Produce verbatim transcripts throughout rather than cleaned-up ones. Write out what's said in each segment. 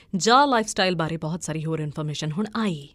जा लाइफस्टाइल बारे बहुत सारी होर इन्फॉर्मेशन हुण आई।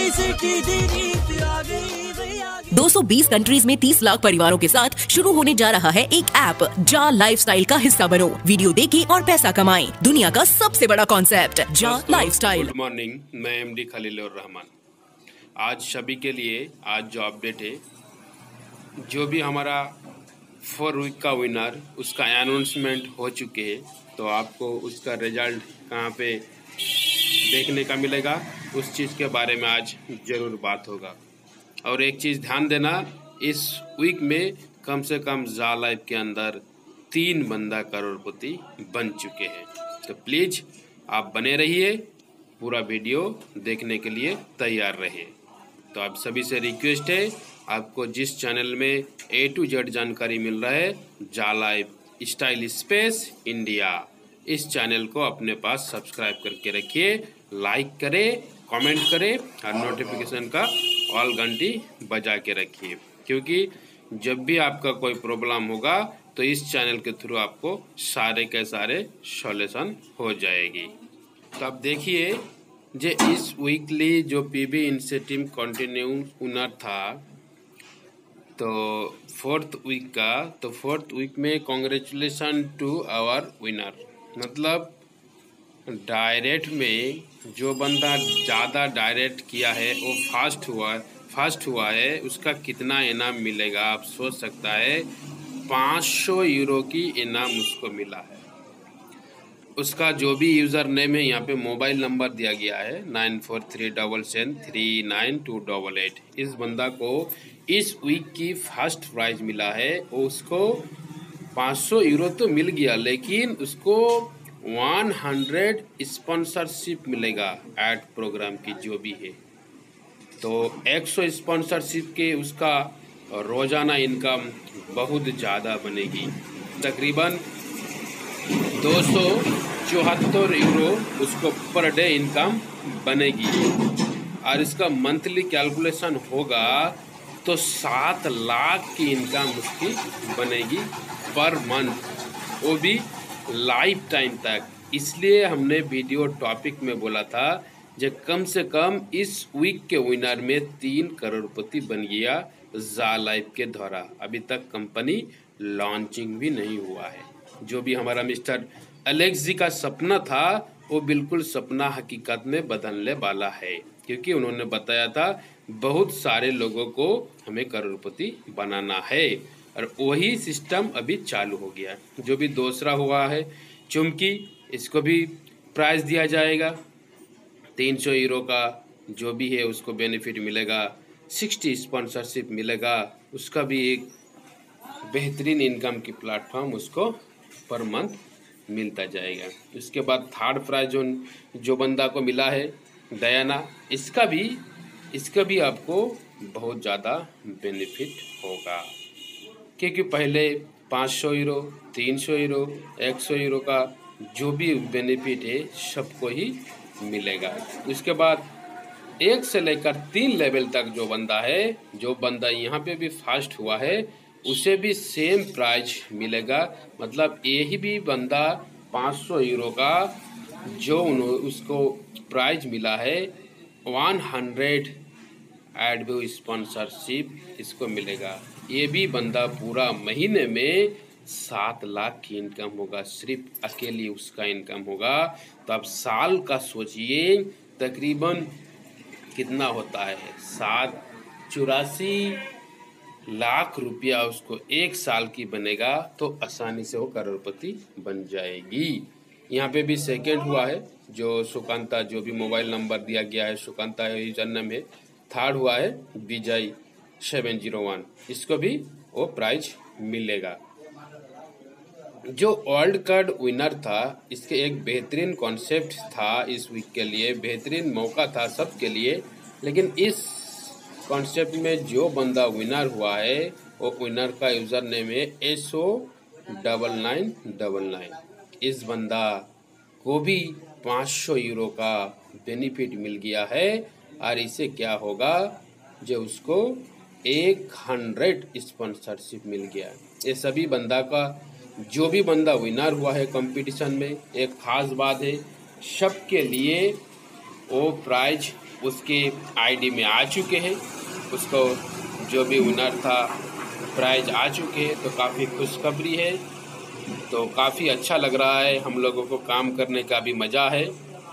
दो सौ बीस कंट्रीज में तीस लाख परिवारों के साथ शुरू होने जा रहा है एक ऐप। जा लाइफस्टाइल का हिस्सा बनो, वीडियो देखें और पैसा कमाएं। दुनिया का सबसे बड़ा कॉन्सेप्ट जा लाइफस्टाइल। गुड मॉर्निंग, मैं एमडी खलीलुर रहमान। आज सभी के लिए आज जो अपडेट है, जो भी हमारा फोर वीक का विनर उसका अनाउंसमेंट हो चुके हैं, तो आपको उसका रिजल्ट कहाँ पे देखने का मिलेगा उस चीज़ के बारे में आज ज़रूर बात होगा। और एक चीज़ ध्यान देना, इस वीक में कम से कम जा लाइफ के अंदर तीन बंदा करोड़पति बन चुके हैं। तो प्लीज़ आप बने रहिए, पूरा वीडियो देखने के लिए तैयार रहिए। तो आप सभी से रिक्वेस्ट है, आपको जिस चैनल में ए टू जेड जानकारी मिल रहा है, जा लाइफ स्टाइल स्पेस इंडिया, इस चैनल को अपने पास सब्सक्राइब करके रखिए, लाइक करें, कमेंट करें और नोटिफिकेशन का ऑल घंटी बजा के रखिए, क्योंकि जब भी आपका कोई प्रॉब्लम होगा तो इस चैनल के थ्रू आपको सारे के सारे सॉल्यूशन हो जाएगी। तो आप देखिए, जो इस वीकली जो पीबी इनिशिएटिव कंटिन्यू विनर था, तो फोर्थ वीक का, तो फोर्थ वीक में कॉन्ग्रेचुलेसन टू आवर विनर। मतलब डायरेक्ट में जो बंदा ज़्यादा डायरेक्ट किया है वो फास्ट हुआ फास्ट हुआ है, उसका कितना इनाम मिलेगा आप सोच सकता है। पाँच सौ यूरो की इनाम उसको मिला है। उसका जो भी यूज़र नेम है, यहाँ पे मोबाइल नंबर दिया गया है nine four three double seven three nine two double eight. इस बंदा को इस वीक की फर्स्ट प्राइज मिला है। उसको पाँच सौ यूरो तो मिल गया, लेकिन उसको सौ स्पॉन्सरशिप मिलेगा एड प्रोग्राम की जो भी है। तो सौ स्पॉन्सरशिप के उसका रोज़ाना इनकम बहुत ज़्यादा बनेगी, तकरीबन दो सौ चौहत्तर यूरो उसको पर डे इनकम बनेगी। और इसका मंथली कैलकुलेशन होगा तो सात लाख की इनकम उसकी बनेगी पर मंथ, वो भी लाइफ टाइम तक। इसलिए हमने वीडियो टॉपिक में बोला था, जो कम से कम इस वीक के विनर में तीन करोड़पति बन गया जा लाइफ के द्वारा। अभी तक कंपनी लॉन्चिंग भी नहीं हुआ है। जो भी हमारा मिस्टर एलेक्स जी का सपना था, वो बिल्कुल सपना हकीकत में बदलने वाला है, क्योंकि उन्होंने बताया था बहुत सारे लोगों को हमें करोड़पति बनाना है, और वही सिस्टम अभी चालू हो गया। जो भी दूसरा हुआ है चुमकी, इसको भी प्राइज़ दिया जाएगा तीन सौ यूरो का, जो भी है उसको बेनिफिट मिलेगा, साठ स्पॉन्सरशिप मिलेगा, उसका भी एक बेहतरीन इनकम की प्लेटफॉर्म उसको पर मंथ मिलता जाएगा। उसके बाद थर्ड प्राइज जो जो बंदा को मिला है दयाना, इसका भी इसका भी आपको बहुत ज़्यादा बेनिफिट होगा, क्योंकि पहले पाँच सौ यूरो, तीन सौ यूरो, एक सौ यूरो का जो भी बेनिफिट है सबको ही मिलेगा। उसके बाद एक से लेकर तीन लेवल तक जो बंदा है, जो बंदा यहाँ पे भी फास्ट हुआ है, उसे भी सेम प्राइज मिलेगा। मतलब यही भी बंदा पाँच सौ यूरो का जो उसको प्राइज मिला है, सौ एडव्यू स्पॉन्सरशिप इसको मिलेगा। ये भी बंदा पूरा महीने में सात लाख की इनकम होगा, सिर्फ अकेली उसका इनकम होगा। तो अब साल का सोचिए तकरीबन कितना होता है, सात चौरासी लाख रुपया उसको एक साल की बनेगा, तो आसानी से वो करोड़पति बन जाएगी। यहाँ पे भी सेकंड हुआ है जो सुकांता, जो भी मोबाइल नंबर दिया गया है सुकांता यूजर नेम है। थर्ड हुआ है विजय सेवन जीरो वन, इसको भी वो प्राइज मिलेगा। जो वर्ल्ड कार्ड विनर था, इसके एक बेहतरीन कॉन्सेप्ट था इस वीक के लिए, बेहतरीन मौका था सबके लिए। लेकिन इस कॉन्सेप्ट में जो बंदा विनर हुआ है, वो विनर का यूज़र नेम है S O double nine double nine. इस बंदा को भी पाँच सौ यूरो का बेनिफिट मिल गया है, और इससे क्या होगा, जो उसको एक हंड्रेड स्पॉन्सरशिप मिल गया। ये सभी बंदा का, जो भी बंदा विनर हुआ है कंपटीशन में, एक खास बात है सबके लिए वो प्राइज उसके आईडी में आ चुके हैं। उसको जो भी विनर था प्राइज आ चुके हैं, तो काफ़ी खुशखबरी है। तो काफ़ी अच्छा लग रहा है, हम लोगों को काम करने का भी मज़ा है।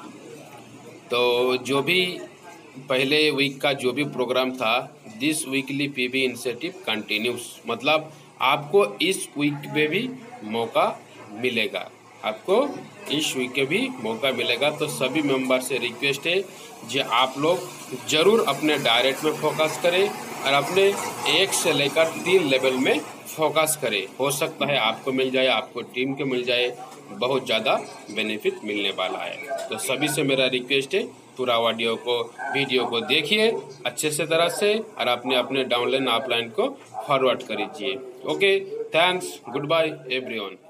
तो जो भी पहले वीक का जो भी प्रोग्राम था, this weekly PB initiative continues, मतलब आपको इस वीक में भी मौका मिलेगा, आपको इस वीक में भी मौका मिलेगा। तो सभी मेंबर से रिक्वेस्ट है कि आप लोग ज़रूर अपने डायरेक्ट में फोकस करें और अपने एक से लेकर तीन लेवल में फोकस करें। हो सकता है आपको मिल जाए, आपको टीम को मिल जाए, बहुत ज़्यादा बेनिफिट मिलने वाला है। तो सभी से मेरा रिक्वेस्ट है, पूरा ऑडियो को वीडियो को देखिए अच्छे से तरह से और अपने अपने डाउनलाइन ऑफलाइन को फॉरवर्ड करिए। Okay, thanks, good bye everyone.